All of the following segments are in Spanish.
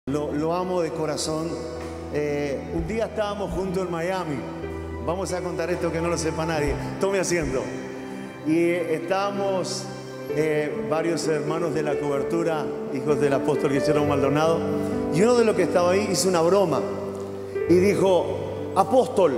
Lo amo de corazón. Un día estábamos juntos en Miami. Vamos a contar esto que no lo sepa nadie. Tome asiento. Y estábamos varios hermanos de la cobertura, hijos del apóstol Guillermo Maldonado. Y uno de los que estaba ahí hizo una broma y dijo: apóstol.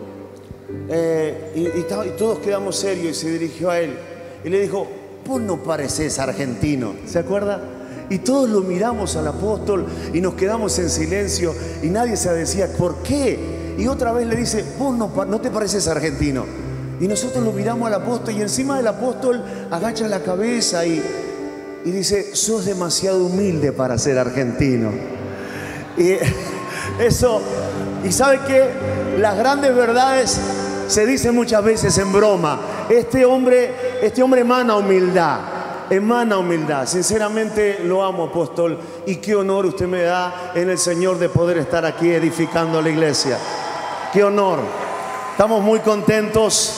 Y todos quedamos serios y se dirigió a él y le dijo: vos no parecés argentino. ¿Se acuerda? Y todos lo miramos al apóstol y nos quedamos en silencio y nadie se decía ¿por qué? Y otra vez le dice: vos no te pareces argentino. Y nosotros lo miramos al apóstol y encima del apóstol agacha la cabeza y dice: sos demasiado humilde para ser argentino. Y eso, y ¿sabe qué? Las grandes verdades se dicen muchas veces en broma. Este hombre emana humildad. Emana humildad. Sinceramente lo amo, apóstol, y qué honor usted me da en el Señor de poder estar aquí edificando la iglesia. Qué honor. Estamos muy contentos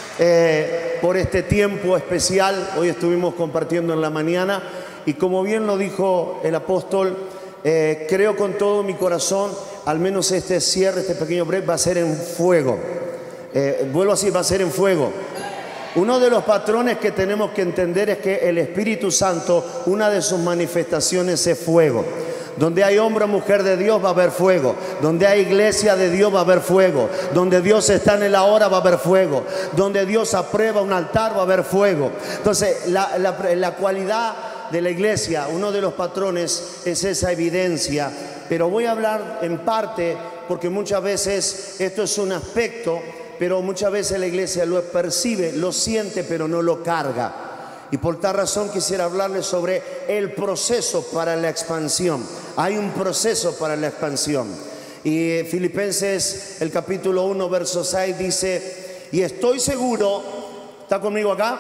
por este tiempo especial. Hoy estuvimos compartiendo en la mañana y como bien lo dijo el apóstol, creo con todo mi corazón, al menos este cierre, este pequeño break va a ser en fuego. Vuelvo así, va a ser en fuego. Uno de los patrones que tenemos que entender es que el Espíritu Santo, una de sus manifestaciones es fuego. Donde hay hombre o mujer de Dios va a haber fuego. Donde hay iglesia de Dios va a haber fuego. Donde Dios está en la hora va a haber fuego. Donde Dios aprueba un altar va a haber fuego. Entonces, la cualidad de la iglesia, uno de los patrones es esa evidencia. Pero voy a hablar en parte porque muchas veces esto es un aspecto, pero muchas veces la iglesia lo percibe, lo siente, pero no lo carga. Y por tal razón quisiera hablarles sobre el proceso para la expansión. Hay un proceso para la expansión. Y Filipenses, el capítulo 1, verso 6 dice: y estoy seguro, ¿está conmigo acá?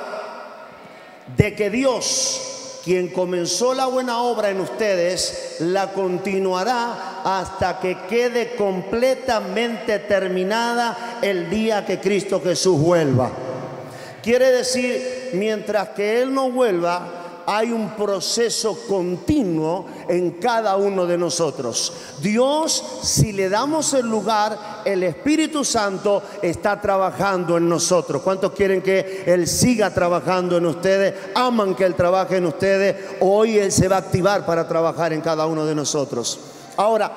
De que Dios, quien comenzó la buena obra en ustedes, la continuará hasta que quede completamente terminada el día que Cristo Jesús vuelva. Quiere decir, mientras que Él no vuelva, hay un proceso continuo en cada uno de nosotros. Dios, si le damos el lugar, el Espíritu Santo está trabajando en nosotros. ¿Cuántos quieren que Él siga trabajando en ustedes? ¿Aman que Él trabaje en ustedes? Hoy Él se va a activar para trabajar en cada uno de nosotros. Ahora,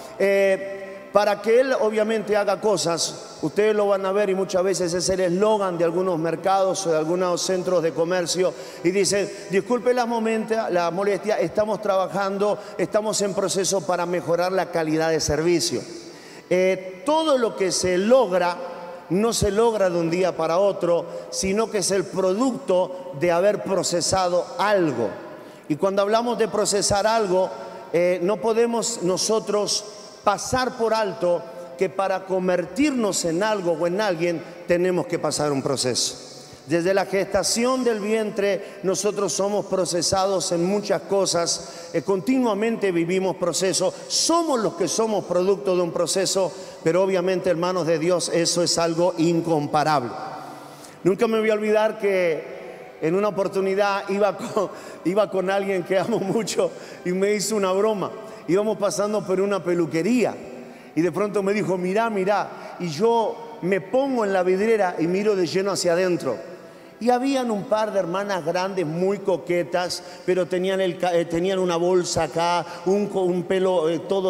para que Él obviamente haga cosas, ustedes lo van a ver y muchas veces es el eslogan de algunos mercados o de algunos centros de comercio y dicen: disculpe la molestia, estamos trabajando, estamos en proceso para mejorar la calidad de servicio. Todo lo que se logra no se logra de un día para otro, sino que es el producto de haber procesado algo. Y cuando hablamos de procesar algo, no podemos nosotros pasar por alto que para convertirnos en algo o en alguien tenemos que pasar un proceso. Desde la gestación del vientre nosotros somos procesados en muchas cosas, continuamente vivimos procesos, somos los que somos producto de un proceso, pero obviamente, hermanos de Dios, eso es algo incomparable. Nunca me voy a olvidar que en una oportunidad iba con alguien que amo mucho y me hizo una broma. Íbamos pasando por una peluquería y de pronto me dijo: mirá, mirá. Y yo me pongo en la vidriera y miro de lleno hacia adentro. Y habían un par de hermanas grandes muy coquetas, pero tenían una bolsa acá, un pelo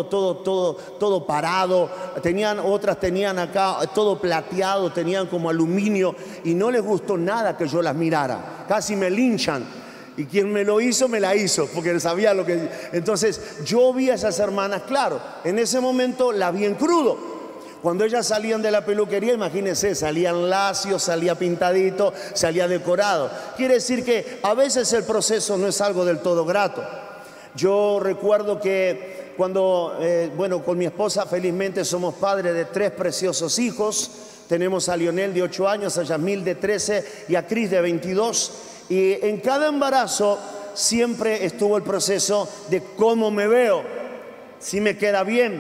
todo parado. Otras tenían acá todo plateado, tenían como aluminio y no les gustó nada que yo las mirara. Casi me linchan. Y quien me lo hizo, me la hizo, porque sabía lo que... Entonces, yo vi a esas hermanas, claro, en ese momento la vi en crudo. Cuando ellas salían de la peluquería, imagínense, salían lacios, salía pintadito, salía decorado. Quiere decir que a veces el proceso no es algo del todo grato. Yo recuerdo que cuando, con mi esposa felizmente somos padres de 3 preciosos hijos. Tenemos a Lionel de 8 años, a Yasmil de 13 y a Cris de 22. Y en cada embarazo siempre estuvo el proceso de cómo me veo, si me queda bien.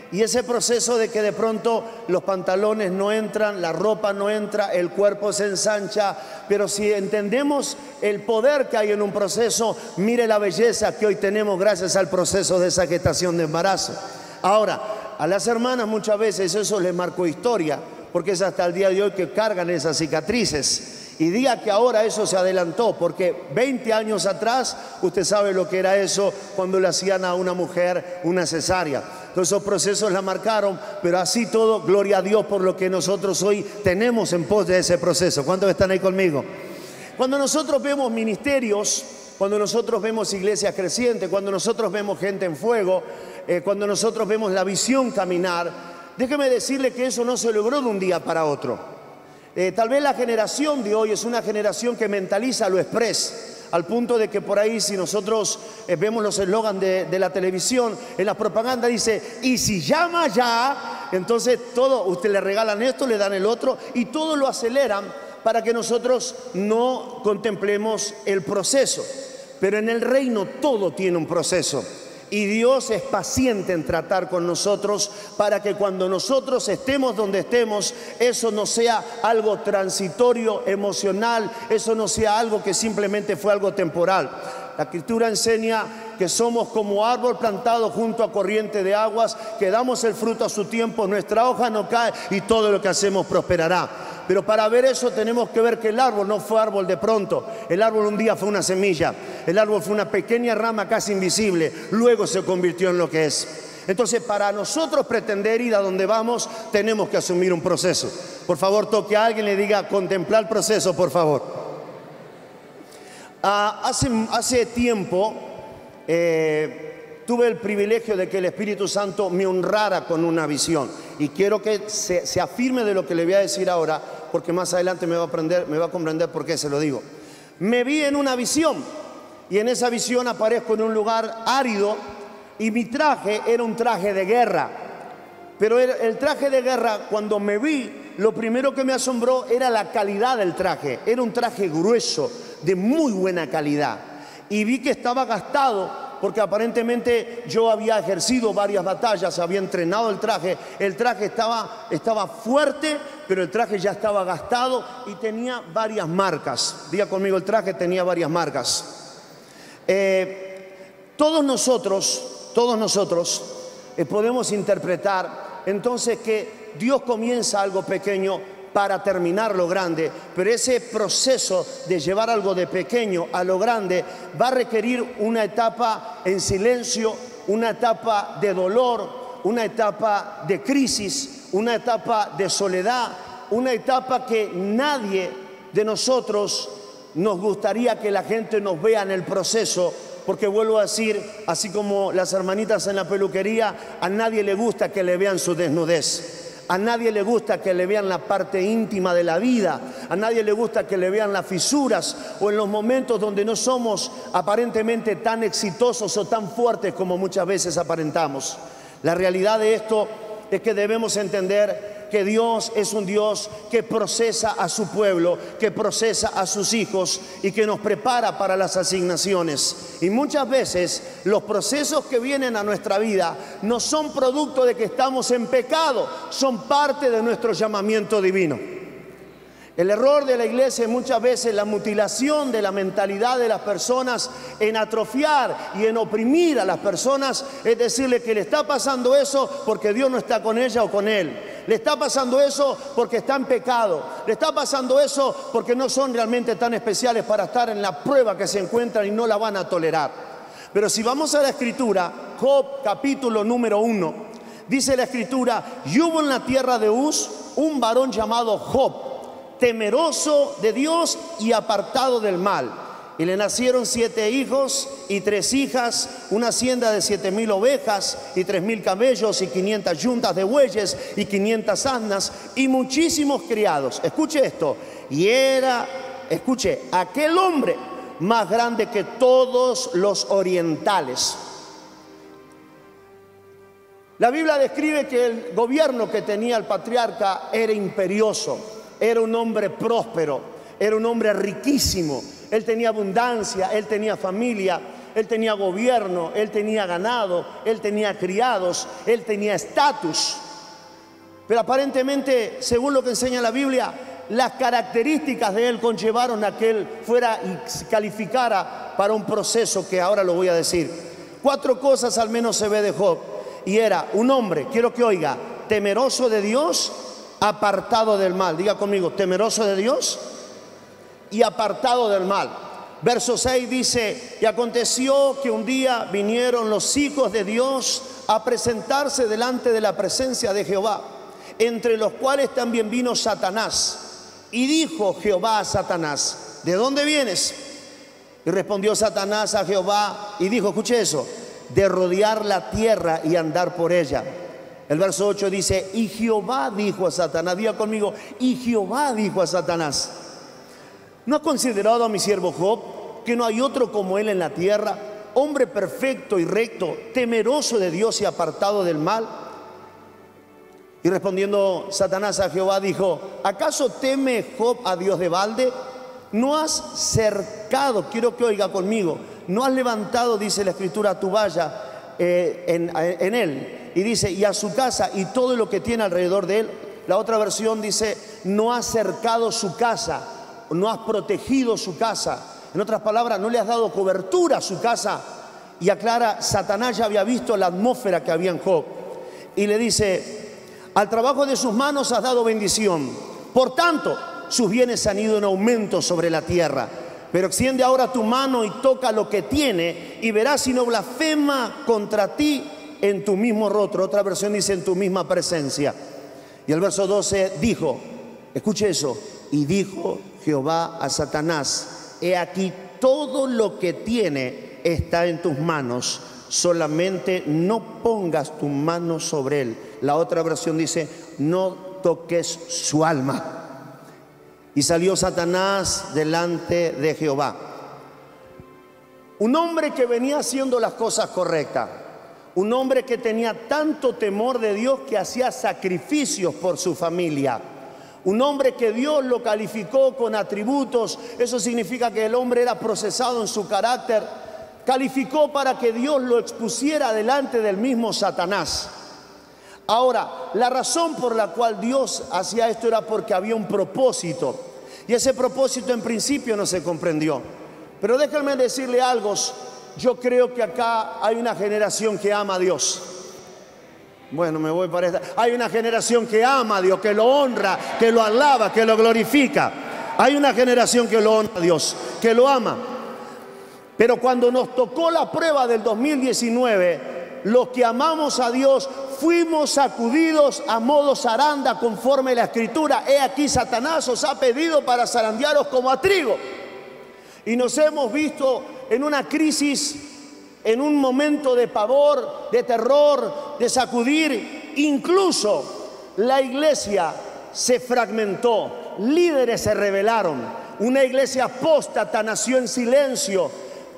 Y ese proceso de que de pronto los pantalones no entran, la ropa no entra, el cuerpo se ensancha. Pero si entendemos el poder que hay en un proceso, mire la belleza que hoy tenemos gracias al proceso de esa gestación de embarazo. Ahora, a las hermanas muchas veces eso les marcó historia, porque es hasta el día de hoy que cargan esas cicatrices. Y diga que ahora eso se adelantó, porque 20 años atrás usted sabe lo que era eso cuando le hacían a una mujer una cesárea. Todos esos procesos la marcaron, pero así todo, gloria a Dios por lo que nosotros hoy tenemos en pos de ese proceso. ¿Cuántos están ahí conmigo? Cuando nosotros vemos ministerios, cuando nosotros vemos iglesias crecientes, cuando nosotros vemos gente en fuego, cuando nosotros vemos la visión caminar, déjeme decirle que eso no se logró de un día para otro. Tal vez la generación de hoy es una generación que mentaliza lo express, al punto de que por ahí si nosotros vemos los eslogans de la televisión, en la propaganda dice, y si llama ya, entonces todo, usted le regalan esto, le dan el otro, y todo lo aceleran para que nosotros no contemplemos el proceso. Pero en el reino todo tiene un proceso. Y Dios es paciente en tratar con nosotros para que cuando nosotros estemos donde estemos, eso no sea algo transitorio, emocional, eso no sea algo que simplemente fue algo temporal. La Escritura enseña que somos como árbol plantado junto a corriente de aguas, que damos el fruto a su tiempo, nuestra hoja no cae y todo lo que hacemos prosperará. Pero para ver eso tenemos que ver que el árbol no fue árbol de pronto. El árbol un día fue una semilla. El árbol fue una pequeña rama casi invisible. Luego se convirtió en lo que es. Entonces, para nosotros pretender ir a donde vamos, tenemos que asumir un proceso. Por favor, toque a alguien y le diga, contemplar el proceso, por favor. Hace tiempo tuve el privilegio de que el Espíritu Santo me honrara con una visión. Y quiero que se afirme de lo que le voy a decir ahora, porque más adelante me va a comprender por qué se lo digo. Me vi en una visión, y en esa visión aparezco en un lugar árido, y mi traje era un traje de guerra. Pero el traje de guerra, cuando me vi, lo primero que me asombró era la calidad del traje. Era un traje grueso, de muy buena calidad. Y vi que estaba gastado, porque aparentemente yo había ejercido varias batallas, había entrenado el traje estaba fuerte, pero el traje ya estaba gastado y tenía varias marcas. Diga conmigo, el traje tenía varias marcas. Todos nosotros podemos interpretar entonces que Dios comienza algo pequeño para terminar lo grande, pero ese proceso de llevar algo de pequeño a lo grande va a requerir una etapa en silencio, una etapa de dolor, una etapa de crisis, una etapa de soledad, una etapa que nadie de nosotros nos gustaría que la gente nos vea en el proceso, porque vuelvo a decir, así como las hermanitas en la peluquería, a nadie le gusta que le vean su desnudez. A nadie le gusta que le vean la parte íntima de la vida. A nadie le gusta que le vean las fisuras o en los momentos donde no somos aparentemente tan exitosos o tan fuertes como muchas veces aparentamos. La realidad de esto es que debemos entender que Dios es un Dios que procesa a su pueblo, que procesa a sus hijos y que nos prepara para las asignaciones. Y muchas veces los procesos que vienen a nuestra vida no son producto de que estamos en pecado, son parte de nuestro llamamiento divino. El error de la iglesia es muchas veces la mutilación de la mentalidad de las personas en atrofiar y en oprimir a las personas, es decirle que le está pasando eso porque Dios no está con ella o con él. Le está pasando eso porque está en pecado. Le está pasando eso porque no son realmente tan especiales para estar en la prueba que se encuentran y no la van a tolerar. Pero si vamos a la Escritura, Job capítulo número 1, dice la Escritura, y hubo en la tierra de Uz un varón llamado Job, temeroso de Dios y apartado del mal. Y le nacieron 7 hijos y 3 hijas, una hacienda de 7,000 ovejas y 3,000 camellos y 500 yuntas de bueyes y 500 asnas y muchísimos criados. Escuche esto. Y era, escuche, aquel hombre más grande que todos los orientales. La Biblia describe que el gobierno que tenía el patriarca era imperioso. Era un hombre próspero, era un hombre riquísimo. Él tenía abundancia, él tenía familia. él tenía gobierno, él tenía ganado, él tenía criados, él tenía estatus. Pero aparentemente, según lo que enseña la Biblia, las características de él conllevaron a que él fuera y se calificara para un proceso que ahora lo voy a decir. 4 cosas al menos se ve de Job. Y era un hombre, quiero que oiga, temeroso de Dios, apartado del mal. Diga conmigo, temeroso de Dios y apartado del mal. Verso 6 dice: y aconteció que un día vinieron los hijos de Dios a presentarse delante de la presencia de Jehová, entre los cuales también vino Satanás. Y dijo Jehová a Satanás: ¿de dónde vienes? Y respondió Satanás a Jehová y dijo, escuche eso, de rodear la tierra y andar por ella. El verso 8 dice: y Jehová dijo a Satanás, diga conmigo, y Jehová dijo a Satanás: ¿no has considerado a mi siervo Job, que no hay otro como él en la tierra, hombre perfecto y recto, temeroso de Dios y apartado del mal? Y respondiendo Satanás a Jehová dijo: ¿acaso teme Job a Dios de balde? No has cercado, quiero que oiga conmigo, no has levantado, dice la Escritura, tu valla en él. Y dice, y a su casa y todo lo que tiene alrededor de él. La otra versión dice, no has cercado su casa, no has protegido su casa. En otras palabras, no le has dado cobertura a su casa. Y aclara, Satanás ya había visto la atmósfera que había en Job. Y le dice, al trabajo de sus manos has dado bendición. Por tanto, sus bienes han ido en aumento sobre la tierra. Pero extiende ahora tu mano y toca lo que tiene, y verás si no blasfema contra ti en tu mismo rostro. Otra versión dice, en tu misma presencia. Y el verso 12 dijo, escuche eso, y dijo Jehová a Satanás: he aquí todo lo que tiene está en tus manos, solamente no pongas tu mano sobre él. La otra versión dice, no toques su alma. Y salió Satanás delante de Jehová. Un hombre que venía haciendo las cosas correctas, un hombre que tenía tanto temor de Dios que hacía sacrificios por su familia, un hombre que Dios lo calificó con atributos. Eso significa que el hombre era procesado en su carácter, calificó para que Dios lo expusiera delante del mismo Satanás. Ahora, la razón por la cual Dios hacía esto era porque había un propósito, y ese propósito en principio no se comprendió. Pero déjenme decirle algo, yo creo que acá hay una generación que ama a Dios. Bueno, me voy para esta. Hay una generación que ama a Dios, que lo honra, que lo alaba, que lo glorifica. Hay una generación que lo honra a Dios, que lo ama. Pero cuando nos tocó la prueba del 2019, los que amamos a Dios fuimos sacudidos a modo zaranda conforme la Escritura. He aquí Satanás os ha pedido para zarandearos como a trigo. Y nos hemos visto en una crisis, en un momento de pavor, de terror, de sacudir. Incluso la iglesia se fragmentó, líderes se rebelaron, una iglesia apóstata nació en silencio,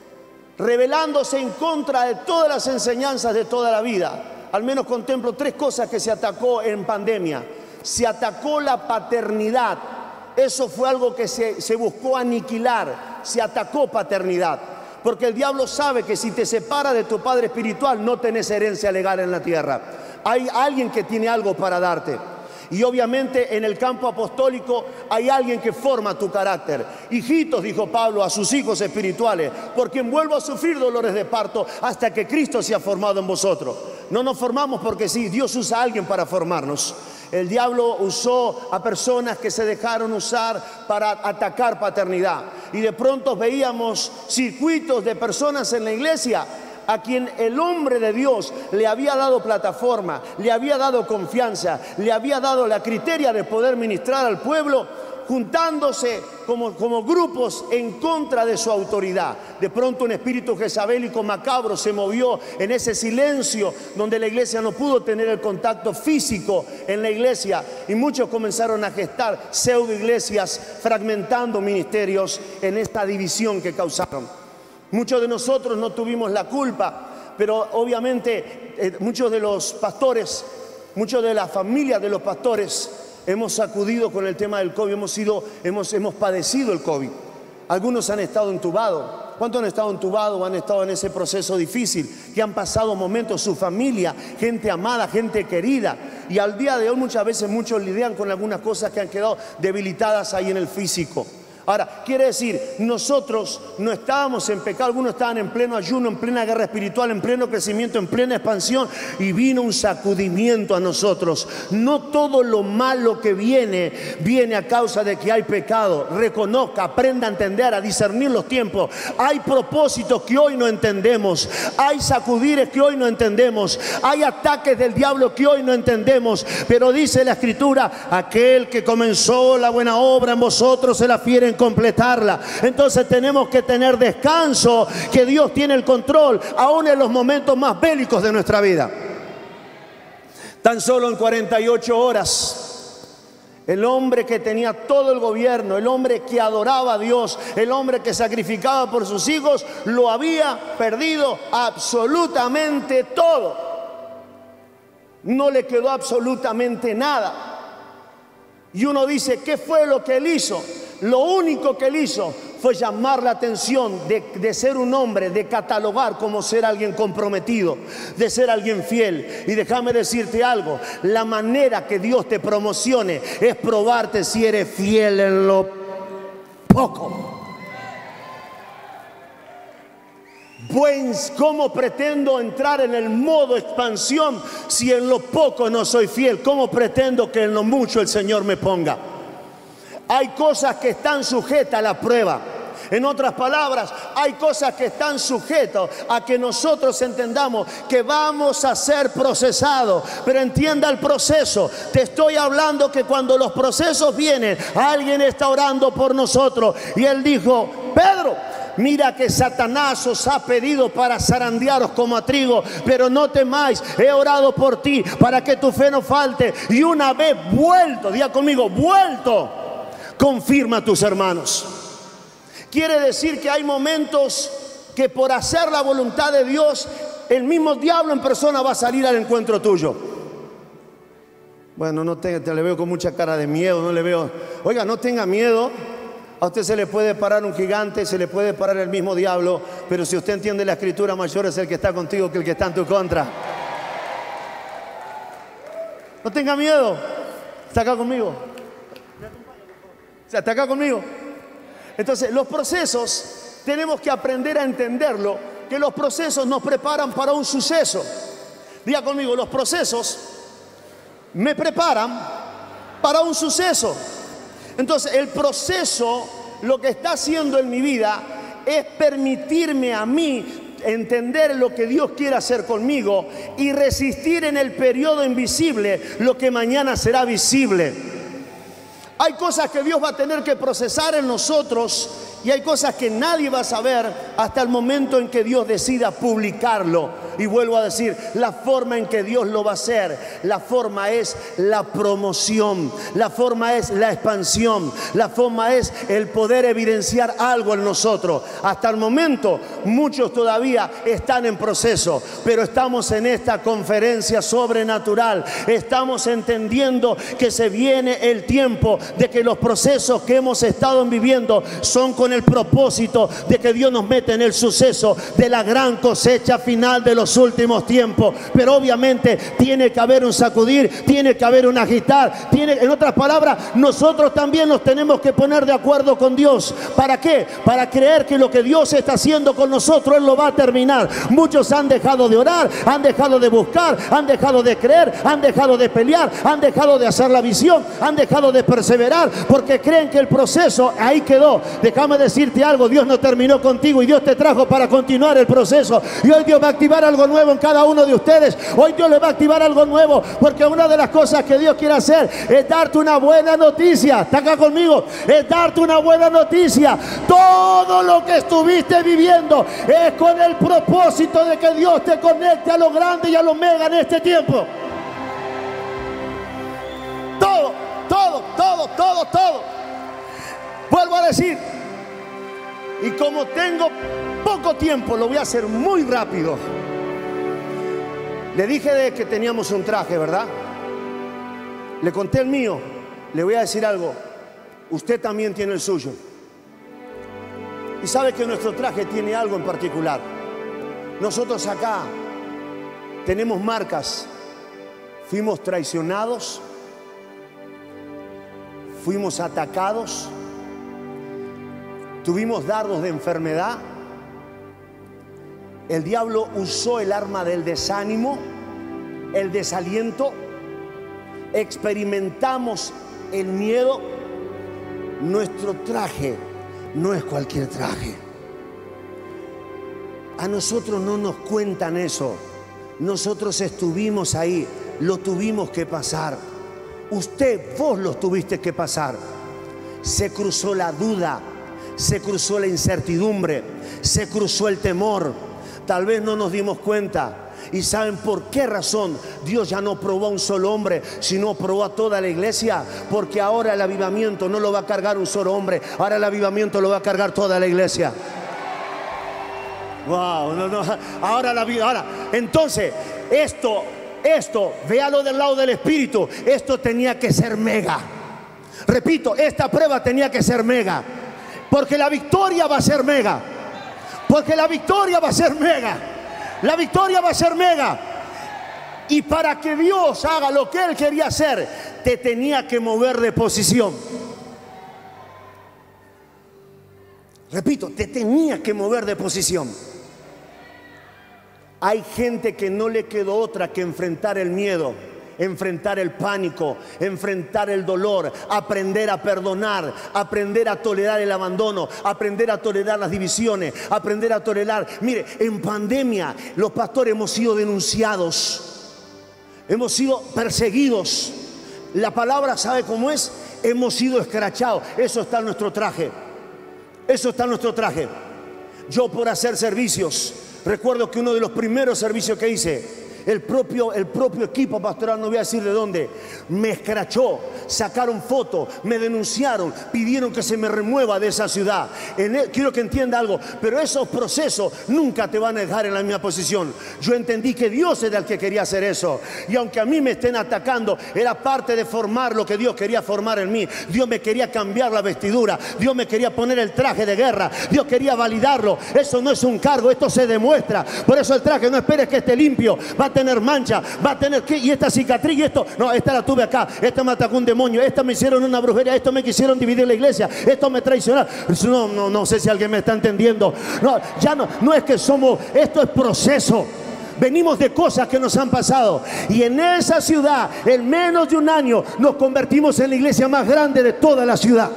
rebelándose en contra de todas las enseñanzas de toda la vida. Al menos contemplo 3 cosas que se atacó en pandemia. Se atacó la paternidad. Eso fue algo que se buscó aniquilar. Se atacó paternidad. Porque el diablo sabe que si te separa de tu padre espiritual, no tenés herencia legal en la tierra. Hay alguien que tiene algo para darte. Y obviamente en el campo apostólico hay alguien que forma tu carácter. Hijitos, dijo Pablo a sus hijos espirituales, por quien vuelvo a sufrir dolores de parto hasta que Cristo sea formado en vosotros. No nos formamos porque sí, Dios usa a alguien para formarnos. El diablo usó a personas que se dejaron usar para atacar paternidad. Y de pronto veíamos circuitos de personas en la iglesia a quien el hombre de Dios le había dado plataforma, le había dado confianza, le había dado la criteria de poder ministrar al pueblo, juntándose como grupos en contra de su autoridad. De pronto un espíritu jezabélico macabro se movió en ese silencio donde la iglesia no pudo tener el contacto físico en la iglesia, y muchos comenzaron a gestar pseudo iglesias, fragmentando ministerios en esta división que causaron. Muchos de nosotros no tuvimos la culpa, pero obviamente muchos de los pastores, muchos de la familia de los pastores hemos sacudido con el tema del COVID, hemos padecido el COVID. Algunos han estado entubados, ¿Cuántos han estado entubados o han estado en ese proceso difícil? Que han pasado momentos, su familia, gente amada, gente querida. Y al día de hoy muchas veces muchos lidian con algunas cosas que han quedado debilitadas ahí en el físico. Ahora, quiere decir, nosotros no estábamos en pecado, algunos estaban en pleno ayuno, en plena guerra espiritual, en pleno crecimiento, en plena expansión, y vino un sacudimiento a nosotros. No todo lo malo que viene a causa de que hay pecado. Reconozca, aprenda a entender, a discernir los tiempos. Hay propósitos que hoy no entendemos, hay sacudires que hoy no entendemos, hay ataques del diablo que hoy no entendemos, pero dice la Escritura, aquel que comenzó la buena obra en vosotros se la fiere en completarla. Entonces tenemos que tener descanso, que Dios tiene el control aún en los momentos más bélicos de nuestra vida. Tan solo en 48 horas el hombre que tenía todo el gobierno, el hombre que adoraba a Dios, el hombre que sacrificaba por sus hijos, lo había perdido absolutamente todo. No le quedó absolutamente nada. Y uno dice, ¿qué fue lo que él hizo? Lo único que él hizo fue llamar la atención de ser un hombre, de catalogar como ser alguien comprometido, de ser alguien fiel. Y déjame decirte algo, la manera que Dios te promocione es probarte si eres fiel en lo poco. Pues, ¿cómo pretendo entrar en el modo expansión si en lo poco no soy fiel? ¿Cómo pretendo que en lo mucho el Señor me ponga? Hay cosas que están sujetas a la prueba. En otras palabras, hay cosas que están sujetas a que nosotros entendamos que vamos a ser procesados. Pero entienda el proceso. Te estoy hablando que cuando los procesos vienen, alguien está orando por nosotros. Y él dijo, Pedro, mira que Satanás os ha pedido para zarandearos como a trigo, pero no temáis, he orado por ti para que tu fe no falte. Y una vez vuelto, diga conmigo, vuelto, confirma a tus hermanos. Quiere decir que hay momentos que por hacer la voluntad de Dios, el mismo diablo en persona va a salir al encuentro tuyo. Bueno, te le veo con mucha cara de miedo, no le veo. Oiga, no tenga miedo. A usted se le puede parar un gigante, se le puede parar el mismo diablo, pero si usted entiende la Escritura, mayor es el que está contigo que el que está en tu contra. No tenga miedo. ¿Está acá conmigo? ¿Está acá conmigo? Entonces, los procesos, tenemos que aprender a entenderlo, que los procesos nos preparan para un suceso. Diga conmigo, los procesos me preparan para un suceso. Entonces, el proceso, lo que está haciendo en mi vida, es permitirme a mí entender lo que Dios quiere hacer conmigo y resistir en el periodo invisible lo que mañana será visible. Hay cosas que Dios va a tener que procesar en nosotros y hay cosas que nadie va a saber hasta el momento en que Dios decida publicarlo. Y vuelvo a decir, la forma en que Dios lo va a hacer, la forma es la promoción, la forma es la expansión, la forma es el poder evidenciar algo en nosotros. Hasta el momento, muchos todavía están en proceso, pero estamos en esta conferencia sobrenatural. Estamos entendiendo que se viene el tiempo de que los procesos que hemos estado viviendo son con el propósito de que Dios nos mete en el suceso de la gran cosecha final de los últimos tiempos. Pero obviamente tiene que haber un sacudir, tiene que haber un agitar, en otras palabras, nosotros también nos tenemos que poner de acuerdo con Dios. ¿Para qué? Para creer que lo que Dios está haciendo con nosotros, Él lo va a terminar. Muchos han dejado de orar, han dejado de buscar, han dejado de creer, han dejado de pelear, han dejado de hacer la visión, han dejado de perseverar, porque creen que el proceso ahí quedó. Déjame decirte algo, Dios no terminó contigo y Dios te trajo para continuar el proceso. Y hoy Dios va a activar algo nuevo en cada uno de ustedes. Hoy Dios le va a activar algo nuevo, porque una de las cosas que Dios quiere hacer es darte una buena noticia. ¿Está acá conmigo? Es darte una buena noticia. Todo lo que estuviste viviendo es con el propósito de que Dios te conecte a lo grande y a lo mega en este tiempo. Todo. Vuelvo a decir, y como tengo poco tiempo, lo voy a hacer muy rápido. Le dije de que teníamos un traje, ¿verdad? Le conté el mío. Le voy a decir algo. Usted también tiene el suyo. Y sabe que nuestro traje tiene algo en particular. Nosotros acá tenemos marcas. Fuimos traicionados, fuimos atacados, tuvimos dardos de enfermedad. El diablo usó el arma del desánimo, el desaliento. Experimentamos el miedo. Nuestro traje no es cualquier traje. A nosotros no nos cuentan eso. Nosotros estuvimos ahí, lo tuvimos que pasar. Vos lo tuviste que pasar. Se cruzó la duda, se cruzó la incertidumbre, se cruzó el temor. Tal vez no nos dimos cuenta. ¿Y saben por qué razón Dios ya no probó a un solo hombre, sino probó a toda la iglesia? Porque ahora el avivamiento no lo va a cargar un solo hombre, ahora el avivamiento lo va a cargar toda la iglesia. Wow, ahora, entonces, esto, véalo del lado del Espíritu, esto tenía que ser mega. Repito, esta prueba tenía que ser mega, porque la victoria va a ser mega, porque la victoria va a ser mega, la victoria va a ser mega. Y para que Dios haga lo que Él quería hacer, te tenía que mover de posición. Repito, te tenía que mover de posición. Hay gente que no le quedó otra que enfrentar el miedo, enfrentar el pánico, enfrentar el dolor, aprender a perdonar, aprender a tolerar el abandono, aprender a tolerar las divisiones, aprender a tolerar. Mire, en pandemia los pastores hemos sido denunciados, hemos sido perseguidos. La palabra, ¿sabe cómo es? Hemos sido escrachados. Eso está en nuestro traje. Eso está en nuestro traje. Yo, por hacer servicios, recuerdo que uno de los primeros servicios que hice, el propio equipo pastoral, no voy a decir de dónde, me escrachó, sacaron fotos, me denunciaron, pidieron que se me remueva de esa ciudad. Quiero que entienda algo, pero esos procesos nunca te van a dejar en la misma posición. Yo entendí que Dios era el que quería hacer eso, y aunque a mí me estén atacando, era parte de formar lo que Dios quería formar en mí. Dios me quería cambiar la vestidura, Dios me quería poner el traje de guerra, Dios quería validarlo. Eso no es un cargo, esto se demuestra. Por eso el traje, no esperes que esté limpio, va a tener mancha, va a tener y esta cicatriz, y esto, no, esta la tuve acá, esta me atacó un demonio, esta me hicieron una brujería, esto me quisieron dividir la iglesia, esto me traicionaron. No sé si alguien me está entendiendo. No es que somos, esto es proceso. Venimos de cosas que nos han pasado, y en esa ciudad, en menos de un año, nos convertimos en la iglesia más grande de toda la ciudad.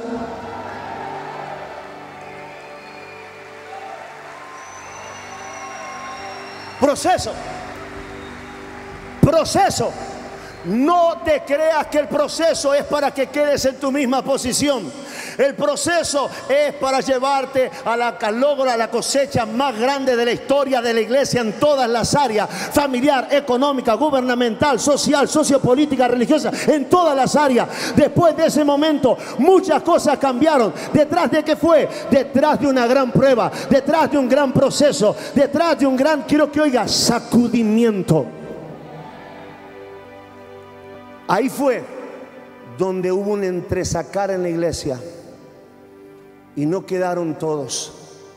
Proceso. No te creas que el proceso es para que quedes en tu misma posición. El proceso es para llevarte al logro, a la cosecha más grande de la historia de la iglesia en todas las áreas: familiar, económica, gubernamental, social, sociopolítica, religiosa, en todas las áreas. Después de ese momento, muchas cosas cambiaron. ¿Detrás de qué fue? Detrás de una gran prueba, detrás de un gran proceso, detrás de un gran, quiero que oiga, sacudimiento. Ahí fue donde hubo un entresacar en la iglesia y no quedaron todos.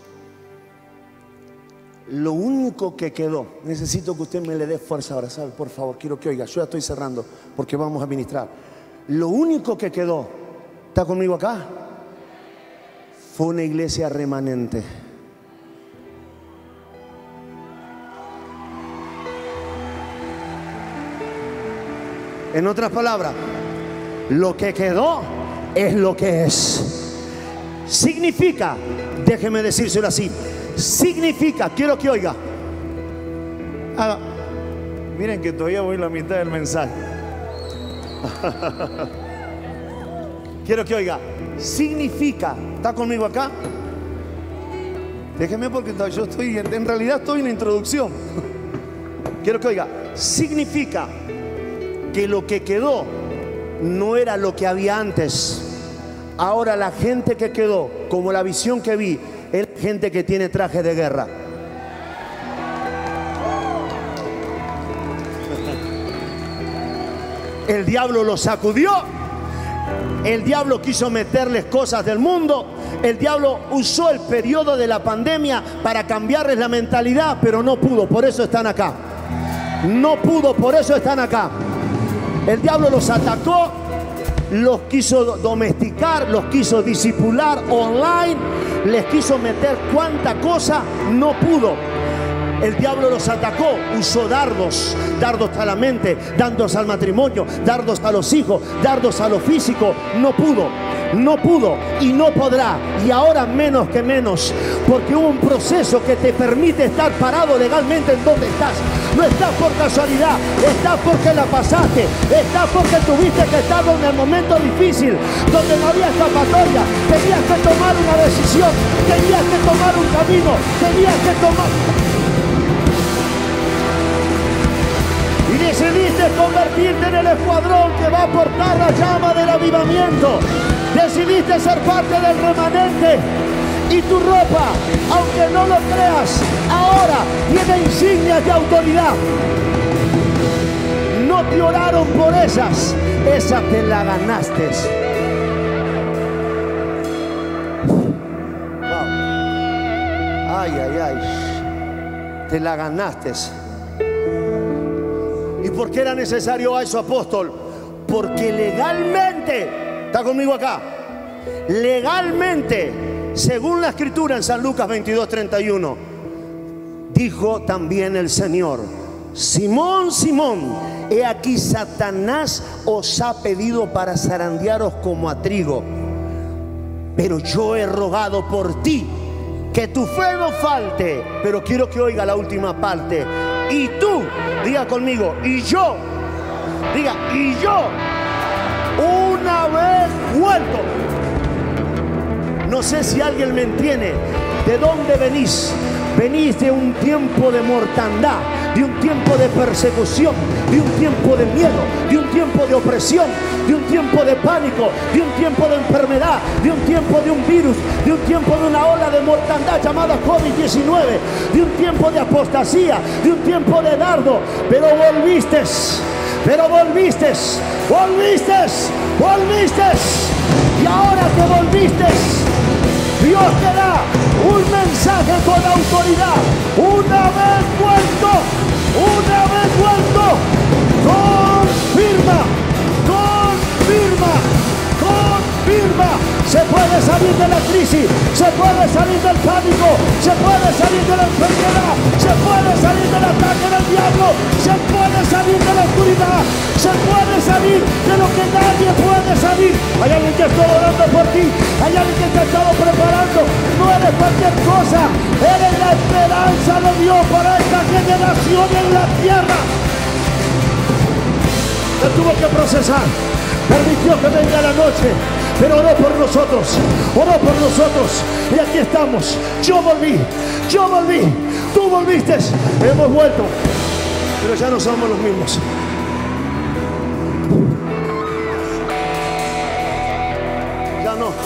Lo único que quedó, necesito que usted me le dé fuerza ahora, ¿sabe? Por favor, quiero que oiga, yo ya estoy cerrando porque vamos a ministrar. Lo único que quedó, ¿está conmigo acá? Fue una iglesia remanente. En otras palabras, lo que quedó es lo que es. Significa, déjeme decírselo así, significa, quiero que oiga. Miren que todavía voy a la mitad del mensaje. Quiero que oiga, significa, ¿está conmigo acá? Déjeme porque yo estoy, en realidad estoy en la introducción. Quiero que oiga, significa que lo que quedó no era lo que había antes. Ahora la gente que quedó, como la visión que vi, es gente que tiene traje de guerra. El diablo los sacudió. El diablo quiso meterles cosas del mundo. el diablo usó el periodo de la pandemia para cambiarles la mentalidad, pero no pudo, por eso están acá. No pudo, por eso están acá. El diablo los atacó, los quiso domesticar, los quiso disipular online, les quiso meter cuánta cosa, no pudo. El diablo los atacó, usó dardos a la mente, dardos al matrimonio, dardos a los hijos, dardos a lo físico. No pudo y no podrá. Y ahora menos que menos, porque hubo un proceso que te permite estar parado legalmente en donde estás. No estás por casualidad, estás porque la pasaste, estás porque tuviste que estar en el momento difícil, donde no había escapatoria. Tenías que tomar una decisión, tenías que tomar un camino, tenías que tomar... Y decidiste convertirte en el escuadrón que va a portar la llama del avivamiento. Decidiste ser parte del remanente. Y tu ropa, aunque no lo creas, ahora tiene insignias de autoridad. No te oraron por esas te la ganaste. Wow. Ay. Te la ganaste. ¿Y por qué era necesario eso, apóstol? Porque legalmente, ¿está conmigo acá? Legalmente, según la escritura en San Lucas 22:31, dijo también el Señor: Simón, Simón, he aquí Satanás os ha pedido para zarandearos como a trigo, pero yo he rogado por ti que tu fe no falte. Pero quiero que oiga la última parte. Y tú, diga conmigo, y yo, diga, y yo, una vez vuelto. No sé si alguien me entiende. ¿De dónde venís? Venís de un tiempo de mortandad, de un tiempo de persecución, de un tiempo de miedo, de un tiempo de opresión, de un tiempo de pánico, de un tiempo de enfermedad, de un tiempo de un virus, de un tiempo de una ola de mortandad llamada COVID-19, de un tiempo de apostasía, de un tiempo de dardo. Pero volviste, y ahora que volviste, Dios te da un mensaje con autoridad. Una vez vuelto, confirma. Se puede salir de la crisis, se puede salir del pánico, se puede salir de la enfermedad, se puede salir del ataque del diablo, se puede salir de la oscuridad, se puede salir de lo que nadie puede salir. Hay alguien que está orando por ti, hay alguien que te ha estado preparando. No eres cualquier cosa, eres la esperanza de Dios para esta generación en la tierra. Se tuvo que procesar, permitió que venga la noche, pero oró por nosotros, y aquí estamos. Yo volví, tú volviste, hemos vuelto, pero ya no somos los mismos. Ya no.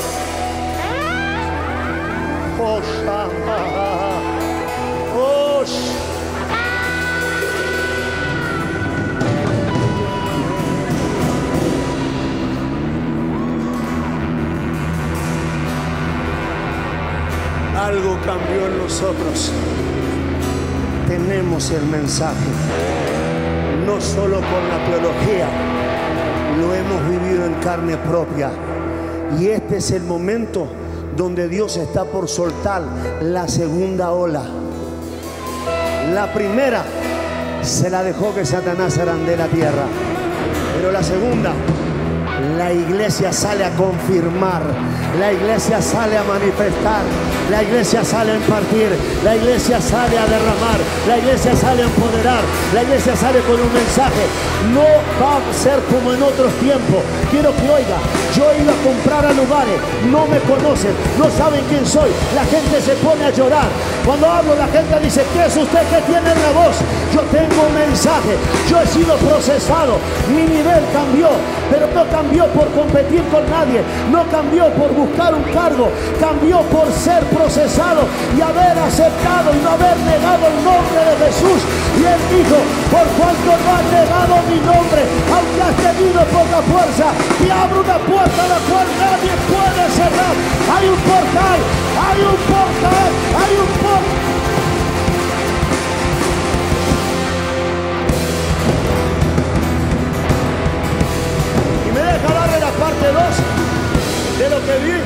Algo cambió en nosotros. Tenemos el mensaje, no solo con la teología, lo hemos vivido en carne propia. Y este es el momento donde Dios está por soltar la segunda ola. La primera se la dejó que Satanás zarandee la tierra, pero la segunda, la iglesia sale a confirmar, la iglesia sale a manifestar, la iglesia sale a impartir, la iglesia sale a derramar, la iglesia sale a empoderar, la iglesia sale con un mensaje. No va a ser como en otros tiempos. Quiero que oiga, yo he ido a comprar a lugares, no me conocen, no saben quién soy, la gente se pone a llorar. Cuando hablo, la gente dice: ¿qué es usted que tiene en la voz? Yo tengo un mensaje, yo he sido procesado, mi nivel cambió, pero no cambió por competir con nadie, no cambió por buscar un cargo, cambió por ser procesado y haber aceptado y no haber negado el nombre de Jesús. Y él dijo: por cuanto no has negado mi nombre, aunque has tenido diciendo por la fuerza, te abro una puerta a la cual nadie puede cerrar. Hay un portal, hay un portal, hay un portal. Y me deja darle la parte 2 de lo que vi.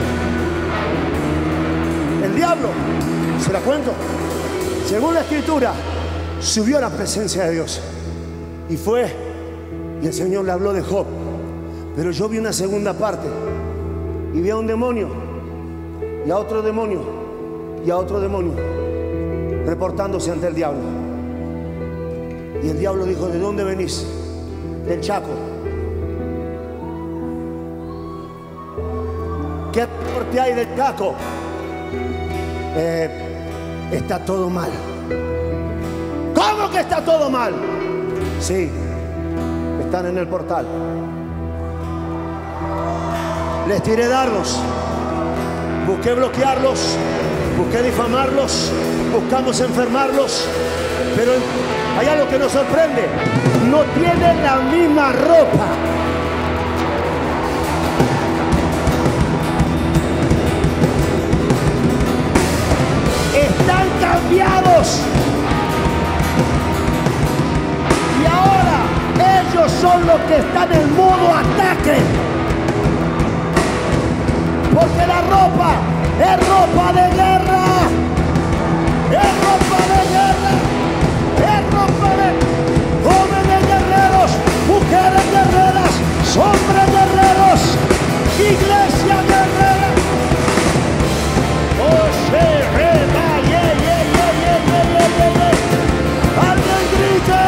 El diablo, ¿se la cuento? Según la escritura, subió a la presencia de Dios y fue, y el Señor le habló de Job. Pero yo vi una segunda parte y vi a un demonio y a otro demonio y a otro demonio reportándose ante el diablo. Y el diablo dijo: ¿de dónde venís? Del Chaco. ¿Qué reporte hay del Chaco? Está todo mal. ¿Cómo que está todo mal? Sí, están en el portal. Les tiré dardos, busqué bloquearlos, busqué difamarlos, buscamos enfermarlos, pero hay algo que nos sorprende: no tienen la misma ropa. Están cambiados. Y ahora ellos son los que están en modo ataque. Porque la ropa es ropa de guerra. Es ropa de guerra. Es ropa de jóvenes guerreros, mujeres guerreras, hombres guerreros, iglesia guerrera. Oh, se ¡alguien grite!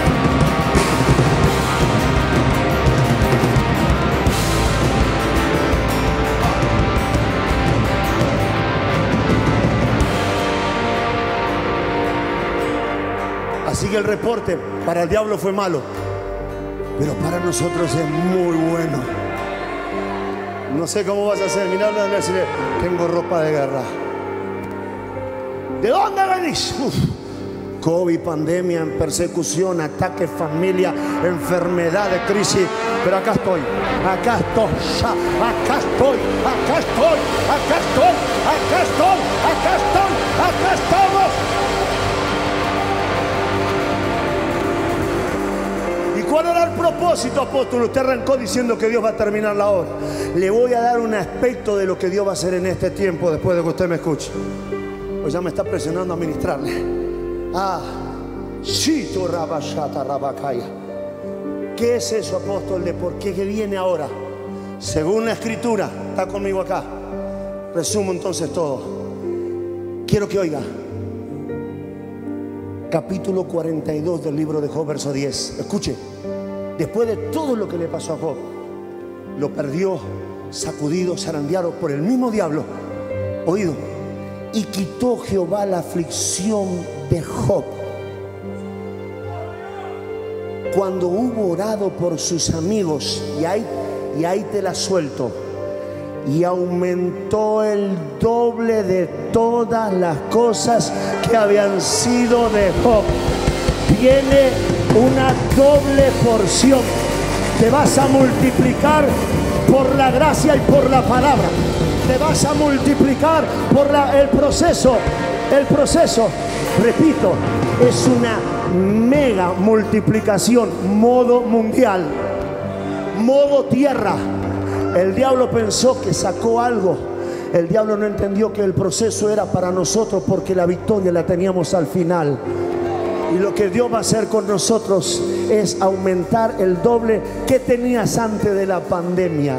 Así que el reporte para el diablo fue malo, pero para nosotros es muy bueno. No sé cómo vas a hacer. Mirá, decirle: tengo ropa de guerra. ¿De dónde venís? COVID, pandemia, persecución, ataque, familia, enfermedad, de crisis. Pero acá estoy, acá estoy, acá estoy, acá estoy, acá estoy, acá estoy, acá estoy, acá estamos. ¿Y cuál era el propósito, apóstol? Usted arrancó diciendo que Dios va a terminar la obra. Le voy a dar un aspecto de lo que Dios va a hacer en este tiempo después de que usted me escuche. Pues ya me está presionando a ministrarle. Shito Rabashata Rabakaya. ¿Qué es eso, apóstol? ¿De por qué viene ahora? Según la escritura, está conmigo acá. Resumo entonces todo. Quiero que oiga. Capítulo 42 del libro de Job, verso 10. Escuche. Después de todo lo que le pasó a Job, lo perdió, sacudido, zarandeado por el mismo diablo. Oído. Y quitó Jehová la aflicción de Job cuando hubo orado por sus amigos. Y ahí te la suelto. Y aumentó el doble de todas las cosas que habían sido de Job. Tiene una doble porción. Te vas a multiplicar por la gracia y por la palabra. Te vas a multiplicar por el proceso. El proceso, repito, es una mega multiplicación, modo mundial, modo tierra. El diablo pensó que sacó algo. El diablo no entendió que el proceso era para nosotros, porque la victoria la teníamos al final. Y lo que Dios va a hacer con nosotros es aumentar el doble que tenías antes de la pandemia.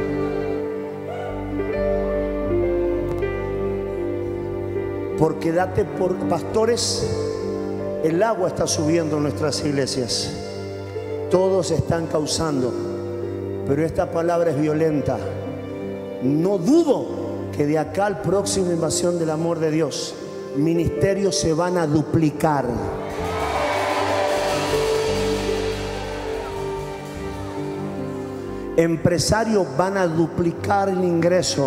Porque date por pastores, el agua está subiendo en nuestras iglesias. Todos están causando, pero esta palabra es violenta. No dudo que de acá al próximo invasión del amor de Dios, ministerios se van a duplicar. Empresarios van a duplicar el ingreso.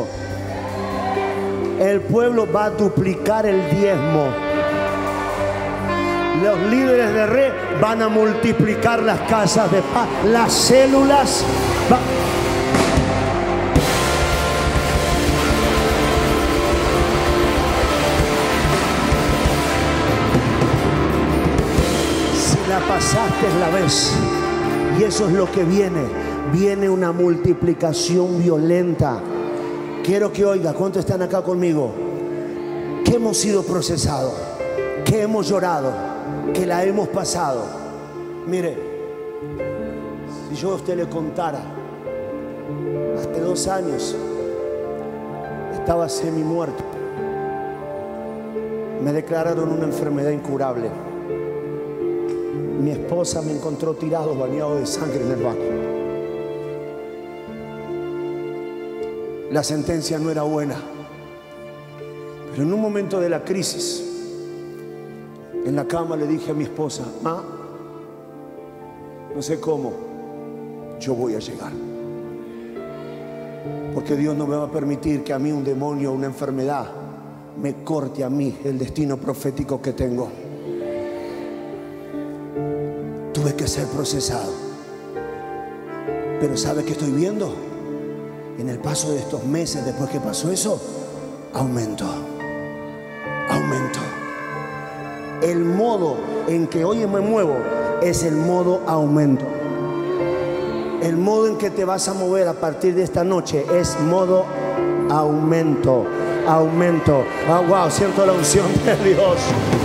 El pueblo va a duplicar el diezmo. Los líderes de red van a multiplicar las casas de paz, las células. Si la pasaste la vez, y eso es lo que viene. Viene una multiplicación violenta. Quiero que oiga, ¿cuántos están acá conmigo? Que hemos sido procesados, que hemos llorado, que la hemos pasado. Mire, si yo a usted le contara, hace 2 años estaba semi muerto. Me declararon una enfermedad incurable. Mi esposa me encontró tirado, bañado de sangre en el baño. La sentencia no era buena. Pero en un momento de la crisis, en la cama le dije a mi esposa: Ma, no sé cómo, yo voy a llegar. Porque Dios no me va a permitir que a mí un demonio o una enfermedad me corte a mí el destino profético que tengo. Tuve que ser procesado. Pero ¿sabe qué estoy viendo? En el paso de estos meses, después que pasó eso, aumento. El modo en que hoy me muevo es el modo aumento. El modo en que te vas a mover a partir de esta noche es modo aumento. Ah, wow, siento la unción de Dios.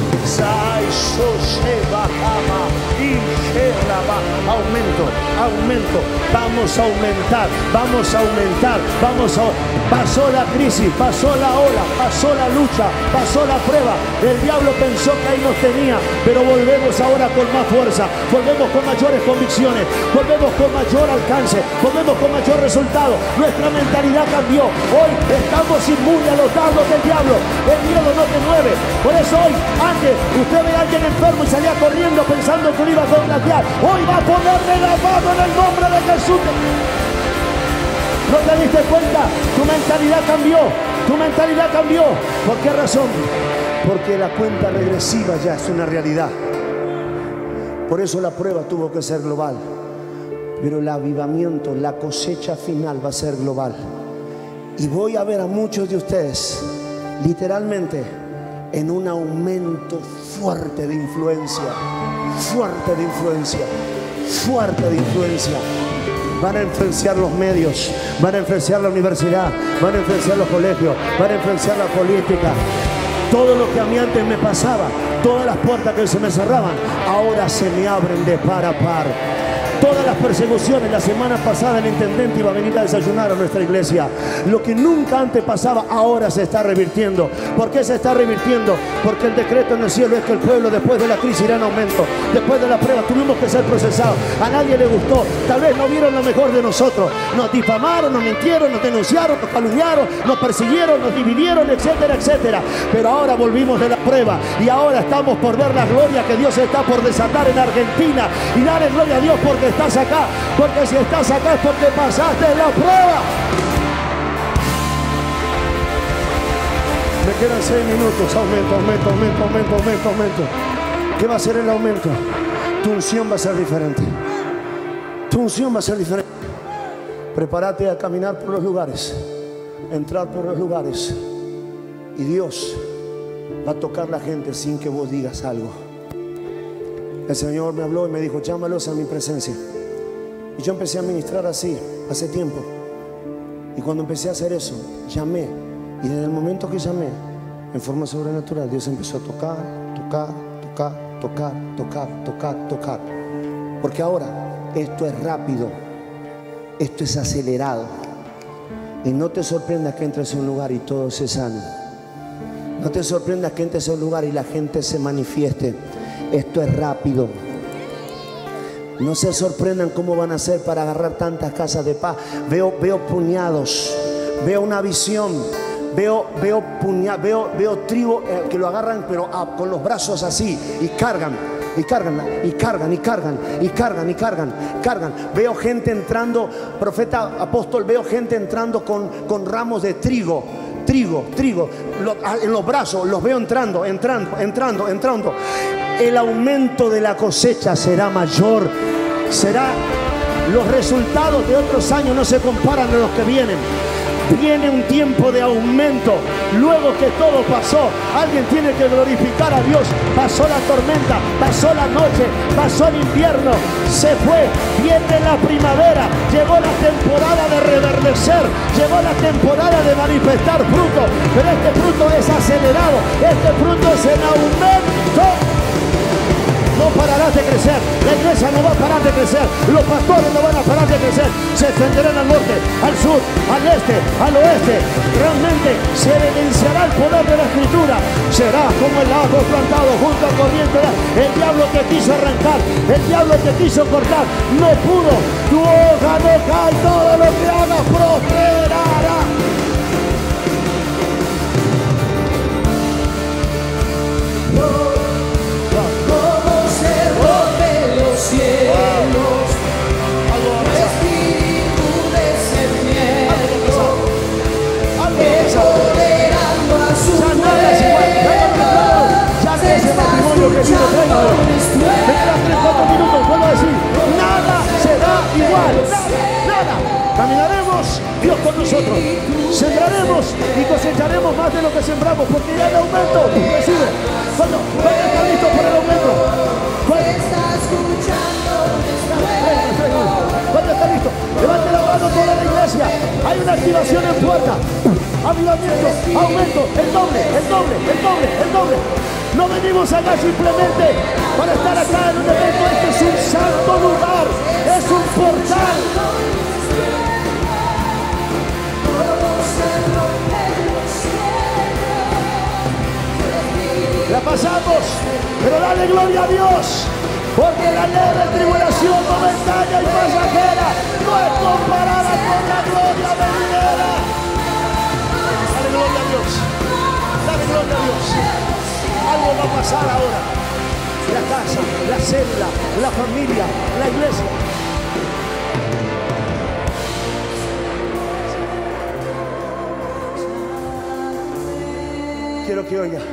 Aumento. Vamos a aumentar. Pasó la crisis, pasó la ola, pasó la lucha, pasó la prueba. El diablo pensó que ahí nos tenía, pero volvemos ahora con más fuerza, volvemos con mayores convicciones, volvemos con mayor alcance, volvemos con mayor resultado. Nuestra mentalidad cambió. Hoy estamos inmunes a los dardos del diablo. El miedo no te mueve. Por eso hoy, antes usted ve a alguien enfermo y salía corriendo pensando que lo iba a contagiar, hoy va a ponerle la mano en el nombre de Jesús. ¿No te diste cuenta? Tu mentalidad cambió. ¿Por qué razón? Porque la cuenta regresiva ya es una realidad. Por eso la prueba tuvo que ser global. Pero el avivamiento, la cosecha final va a ser global. Y voy a ver a muchos de ustedes literalmente en un aumento fuerte de influencia. Van a influenciar los medios, van a influenciar la universidad, van a influenciar los colegios, van a influenciar la política. Todo lo que a mí antes me pasaba, todas las puertas que se me cerraban, ahora se me abren de par a par. Todas las persecuciones, la semana pasada el intendente iba a venir a desayunar a nuestra iglesia. Lo que nunca antes pasaba, ahora se está revirtiendo. ¿Por qué se está revirtiendo? Porque el decreto en el cielo es que el pueblo después de la crisis irá en aumento. Después de la prueba tuvimos que ser procesados. A nadie le gustó. Tal vez no vieron lo mejor de nosotros. Nos difamaron, nos mintieron, nos denunciaron, nos calumniaron, nos persiguieron, nos dividieron, etcétera, etcétera. Pero ahora volvimos de la prueba y ahora estamos por ver la gloria que Dios está por desatar en Argentina. Y darle gloria a Dios porque estás acá, porque si estás acá es porque pasaste la prueba. Me quedan 6 minutos. Aumento. ¿Qué va a ser el aumento? Tu unción va a ser diferente. Prepárate a caminar por los lugares, entrar por los lugares, y Dios va a tocar la gente sin que vos digas algo. El Señor me habló y me dijo: llámalos a mi presencia. Y yo empecé a ministrar así hace tiempo. Y cuando empecé a hacer eso, llamé. Y desde el momento que llamé, en forma sobrenatural, Dios empezó a tocar. Porque ahora esto es rápido, esto es acelerado. Y no te sorprendas que entres a un lugar y todo se sane. No te sorprendas que entres a un lugar y la gente se manifieste. Esto es rápido. No se sorprendan cómo van a hacer para agarrar tantas casas de paz. Veo puñados, veo una visión, veo trigo que lo agarran pero con los brazos así y cargan. Veo gente entrando, profeta, apóstol, veo gente entrando con ramos de trigo. En los brazos los veo entrando. el aumento de la cosecha será mayor. Los resultados de otros años no se comparan a los que vienen. Viene un tiempo de aumento. Luego que todo pasó, alguien tiene que glorificar a Dios. Pasó la tormenta, pasó la noche, pasó el invierno, se fue. Viene la primavera, llegó la temporada de reverdecer, llegó la temporada de manifestar fruto. Pero este fruto es acelerado, este fruto es en aumento. No pararás de crecer, la iglesia no va a parar de crecer, los pastores no van a parar de crecer, se extenderán al norte, al sur, al este, al oeste. Realmente se evidenciará el poder de la Escritura. Será como el árbol plantado junto al corriente. El diablo te quiso arrancar, el diablo te quiso cortar, no pudo. Tu hoja no cae, todo lo que hagas prosperará. Cielos, espíritu descendiendo, empoderando a su pueblo. Ya que ese matrimonio que Dios tenga, me quedan 3-4 minutos, vuelvo a decir, nada será igual, nada. Caminaremos, Dios con nosotros, sembraremos y cosecharemos más de lo que sembramos, porque ya el aumento recibe. ¿Cuándo está listo para el aumento? ¿Cuándo está listo? Levante la mano toda la iglesia. Hay una activación en puerta. Avivamiento, aumento, el doble, el doble, el doble, el doble. No venimos acá simplemente para estar acá en un evento. Este es un santo lugar, es un portal. La pasamos, pero dale gloria a Dios. Porque la leve tribulación momentánea y pasajera no es comparada con la gloria venidera. Dale gloria a Dios. Dale gloria a Dios. Algo va a pasar ahora. La casa, la célula, la familia, la iglesia. Quiero que oiga.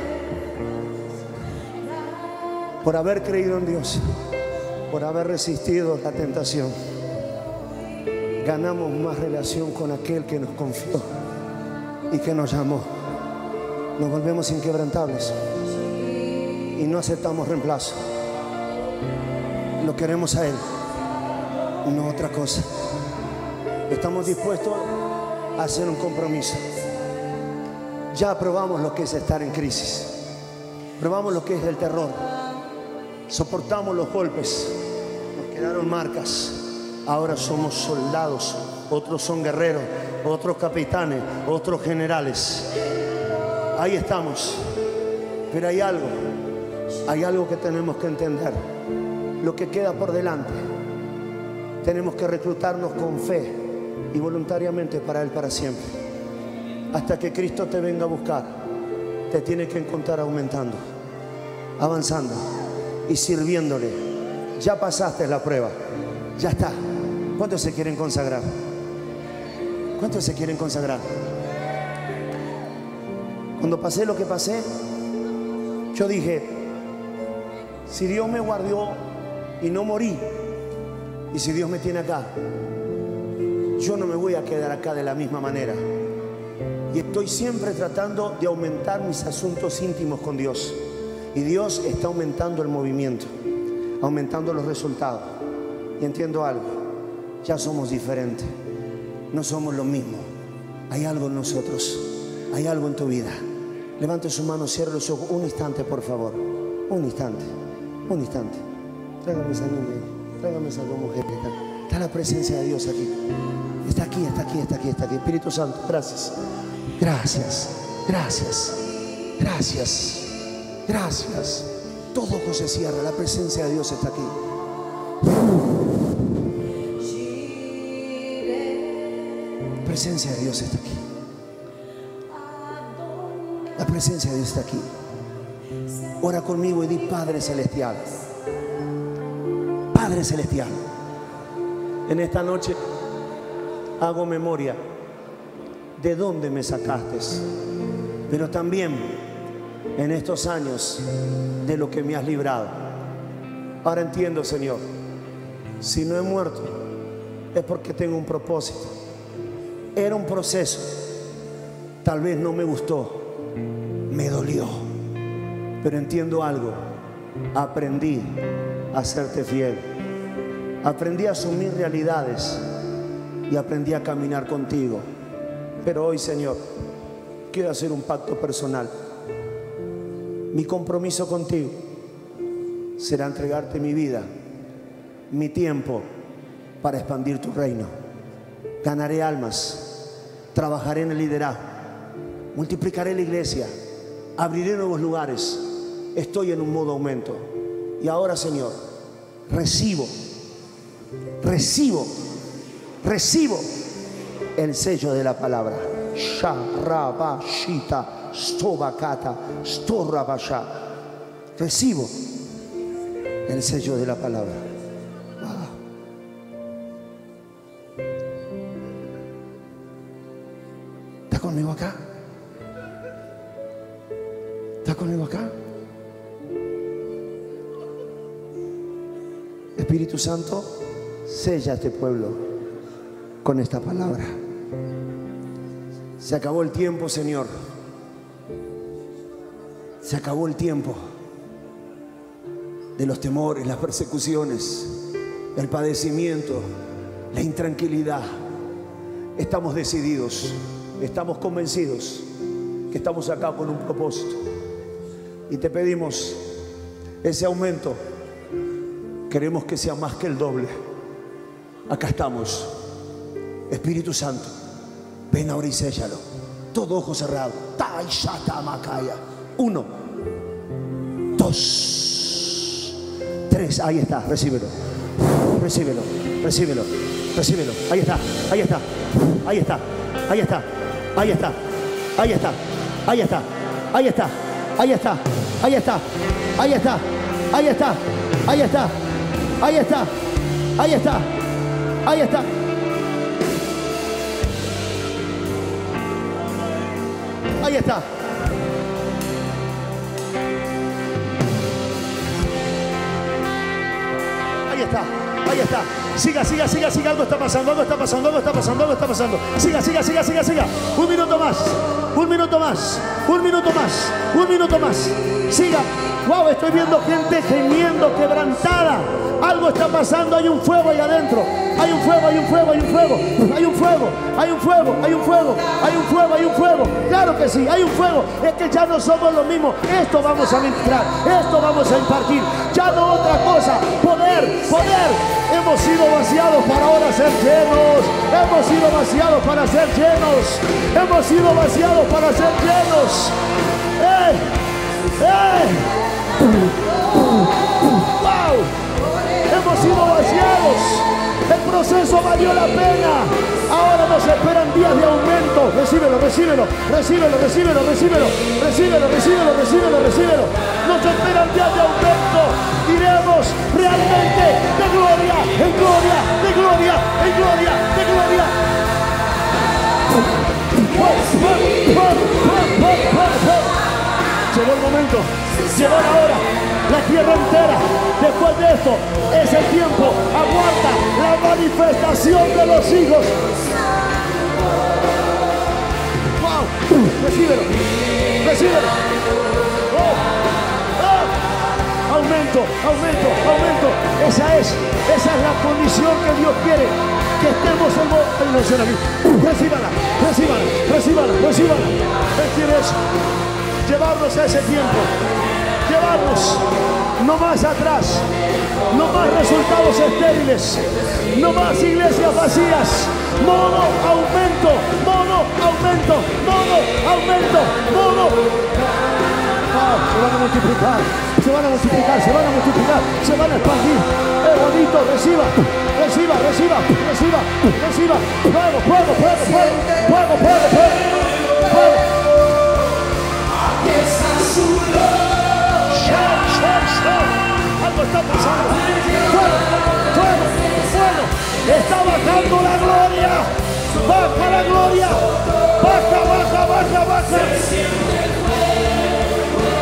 Por haber creído en Dios, por haber resistido la tentación, ganamos más relación con aquel que nos confió y que nos llamó. Nos volvemos inquebrantables y no aceptamos reemplazo. Lo queremos a Él, no otra cosa. Estamos dispuestos a hacer un compromiso. Ya probamos lo que es estar en crisis, probamos lo que es el terror. Soportamos los golpes, nos quedaron marcas. Ahora somos soldados, otros son guerreros, otros capitanes, otros generales. Ahí estamos. Pero hay algo que tenemos que entender. Lo que queda por delante, tenemos que reclutarnos con fe y voluntariamente para Él para siempre. Hasta que Cristo te venga a buscar, te tiene que encontrar aumentando, avanzando y sirviéndole. Ya pasaste la prueba, ya está. ¿Cuántos se quieren consagrar? ¿Cuántos se quieren consagrar? Cuando pasé lo que pasé, yo dije, si Dios me guardó y no morí, y si Dios me tiene acá, yo no me voy a quedar acá de la misma manera. Y estoy siempre tratando de aumentar mis asuntos íntimos con Dios. Y Dios está aumentando el movimiento, aumentando los resultados. Y entiendo algo, ya somos diferentes, no somos lo mismo. Hay algo en nosotros, hay algo en tu vida. Levante su mano, cierre los ojos un instante, por favor. Un instante, un instante. Tráigame esa niña, tráigame esa dos mujeres. Está la presencia de Dios aquí. Está aquí, está aquí, está aquí, está aquí. Espíritu Santo, gracias. Gracias, gracias, gracias. Gracias. Todo ojo se cierra, la presencia de Dios está aquí. La presencia de Dios está aquí. La presencia de Dios está aquí. Ora conmigo y di: Padre Celestial. Padre Celestial, en esta noche hago memoria de dónde me sacaste, pero también en estos años de lo que me has librado. Ahora entiendo, Señor, si no he muerto es porque tengo un propósito. Era un proceso, tal vez no me gustó, me dolió, pero entiendo algo. Aprendí a serte fiel, aprendí a asumir realidades y aprendí a caminar contigo. Pero hoy, Señor, quiero hacer un pacto personal. Mi compromiso contigo será entregarte mi vida, mi tiempo, para expandir tu reino. Ganaré almas, trabajaré en el liderazgo, multiplicaré la iglesia, abriré nuevos lugares. Estoy en un modo aumento. Y ahora, Señor, recibo el sello de la palabra. Sharabashita stobakata storabasha. Recibo el sello de la palabra. ¿Está conmigo acá? ¿Está conmigo acá? Espíritu Santo, sella a este pueblo con esta palabra. Se acabó el tiempo, Señor. Se acabó el tiempo de los temores, las persecuciones, el padecimiento, la intranquilidad. Estamos decididos, estamos convencidos que estamos acá con un propósito. Y te pedimos ese aumento. Queremos que sea más que el doble. Acá estamos. Espíritu Santo, ven ahora y séllalo. Todo ojo cerrado. 1, 2, 3. Ahí está, recíbelo. Recíbelo, recíbelo, recíbelo. Ahí está, ahí está, ahí está, ahí está, ahí está, ahí está, ahí está, ahí está, ahí está, ahí está, ahí está, ahí está, ahí está, ahí está, ahí está, ahí está. Ahí está. Ahí está, ahí está. Siga, siga, siga, siga. Algo está pasando, algo está pasando, algo está pasando, algo está pasando. Siga, siga, siga, siga, siga. Un minuto más, un minuto más, un minuto más, un minuto más. Siga. Wow, estoy viendo gente gemiendo, quebrantada. Algo está pasando, hay un fuego ahí adentro. Hay un fuego, hay un fuego, hay un fuego. Hay un fuego, hay un fuego, hay un fuego, hay un fuego, hay un fuego. Claro que sí, hay un fuego. Es que ya no somos lo mismo. Esto vamos a ministrar, esto vamos a impartir. Ya no otra cosa. Poder, poder. Hemos sido vaciados para ahora ser llenos. Hemos sido vaciados para ser llenos. Hemos sido vaciados para ser llenos. ¡Wow! Hemos sido vaciados. El proceso valió la pena. Ahora nos esperan días de aumento. Recíbelo, recíbelo, recíbelo, recíbelo, recíbelo, recíbelo, recíbelo, recíbelo, recíbelo. Nos esperan días de aumento. Iremos realmente de gloria en gloria, de gloria en gloria, de gloria. Llegó el momento, llegó la hora, la tierra entera. Después de esto es el tiempo, aguarda la manifestación de los hijos. ¡Wow! Recíbelo, recíbelo. ¡Oh! ¡Oh! Aumento, aumento, aumento. Esa es la condición que Dios quiere. Que estemos en emoción aquí. Recíbala, recíbala, recíbala, recíbala. Él quiere eso. Llevarnos a ese tiempo, llevarnos no más atrás, no más resultados estériles, no más iglesias vacías. Modo aumento, modo aumento, modo aumento, modo. Se van a multiplicar, se van a multiplicar, se van a multiplicar, se van a expandir. Bonito, reciba, reciba, reciba, reciba, reciba. Fuego, fuego, fuego, fuego, fuego, fuego, fuego, fuego. Algo está pasando. Fuego, fuego, fuego. Está bajando la gloria. Baja la gloria. Baja, baja, baja, baja.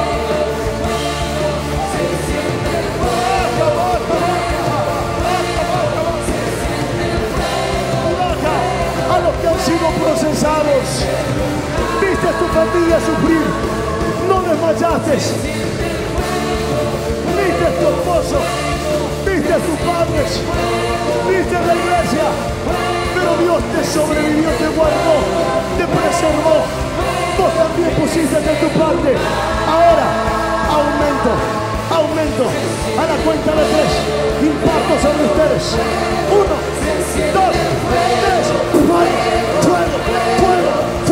sido procesados. Viste a tu familia sufrir, no desmayaste. Viste a tu esposo, viste a tus padres, viste a la iglesia, pero Dios te sobrevivió, te guardó, te preservó. Vos también pusiste de tu parte. Ahora, aumento. A la cuenta de 3, impacto sobre ustedes. 1, 2, 3, fuego.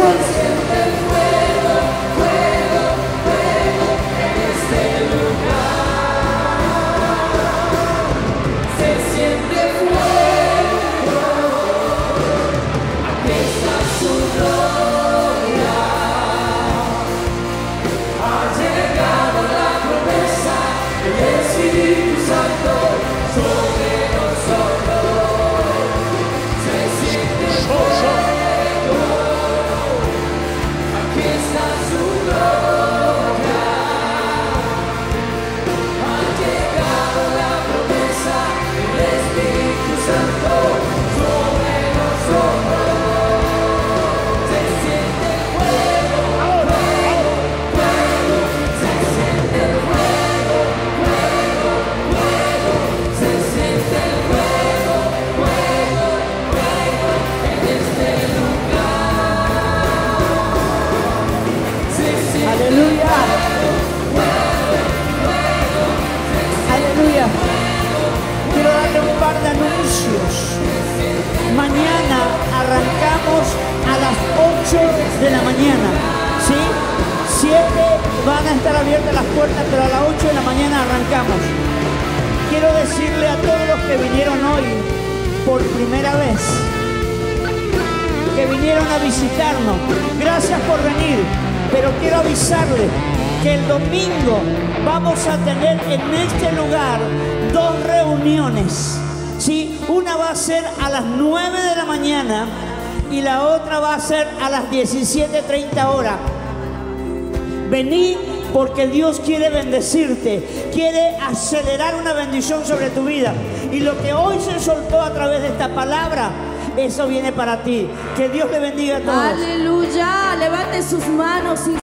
Aleluya. Quiero darle un par de anuncios. Mañana arrancamos a las 8 de la mañana. ¿Sí? 7 van a estar abiertas las puertas, pero a las 8 de la mañana arrancamos. Quiero decirle a todos los que vinieron hoy por primera vez, que vinieron a visitarnos, gracias por venir, pero quiero avisarles que el domingo vamos a tener en este lugar 2 reuniones, ¿sí? Una va a ser a las 9 de la mañana y la otra va a ser a las 17:30 horas. Vení porque Dios quiere bendecirte, quiere acelerar una bendición sobre tu vida. Y lo que hoy se soltó a través de esta palabra, eso viene para ti. Que Dios le bendiga a todos. Aleluya, levante sus manos y